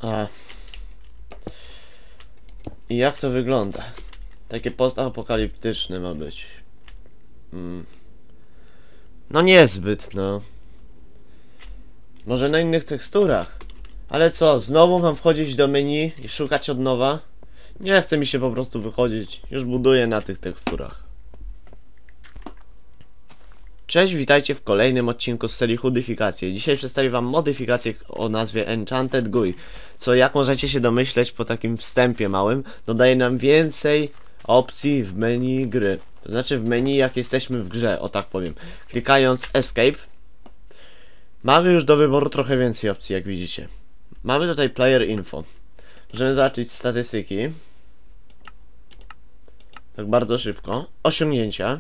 A. I jak to wygląda? Takie postapokaliptyczne ma być. No niezbyt, no. Może na innych teksturach. Ale co, znowu mam wchodzić do menu i szukać od nowa? Nie chce mi się po prostu wychodzić. Już buduję na tych teksturach. Cześć, witajcie w kolejnym odcinku z serii Hudyfikacje. Dzisiaj przedstawię wam modyfikację o nazwie Enchanted GUI, co jak możecie się domyśleć po takim wstępie małym, dodaje nam więcej opcji w menu gry. To znaczy w menu jak jesteśmy w grze, o tak powiem. Klikając Escape mamy już do wyboru trochę więcej opcji, jak widzicie. Mamy tutaj Player Info. Możemy zobaczyć statystyki. Tak bardzo szybko. Osiągnięcia.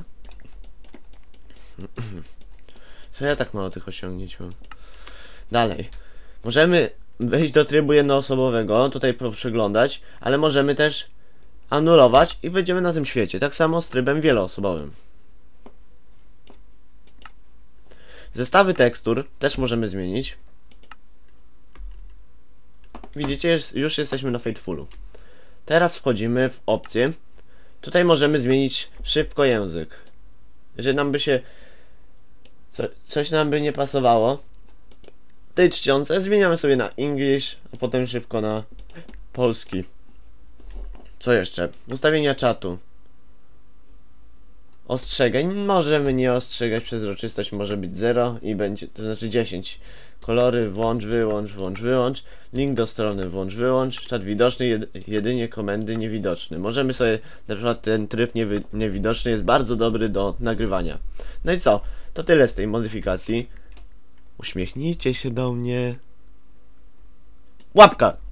Co ja tak mało tych osiągnięć mam? Dalej. Możemy wejść do trybu jednoosobowego, tutaj przeglądać, ale możemy też anulować i będziemy na tym świecie. Tak samo z trybem wieloosobowym. Zestawy tekstur też możemy zmienić. Widzicie, już jesteśmy na Fatefulu. Teraz wchodzimy w opcję. Tutaj możemy zmienić szybko język. Jeżeli nam by się coś nam by nie pasowało tej czcionce, zmieniamy sobie na English, a potem szybko na polski. Co jeszcze? Ustawienia czatu. Ostrzegaj. Możemy nie ostrzegać, przezroczystość może być 0 i będzie, to znaczy 10. Kolory włącz, wyłącz, włącz, wyłącz. Link do strony włącz, wyłącz. Czat widoczny, jedynie komendy niewidoczny. Możemy sobie, na przykład ten tryb niewidoczny jest bardzo dobry do nagrywania. No i co? To tyle z tej modyfikacji. Uśmiechnijcie się do mnie. Łapka!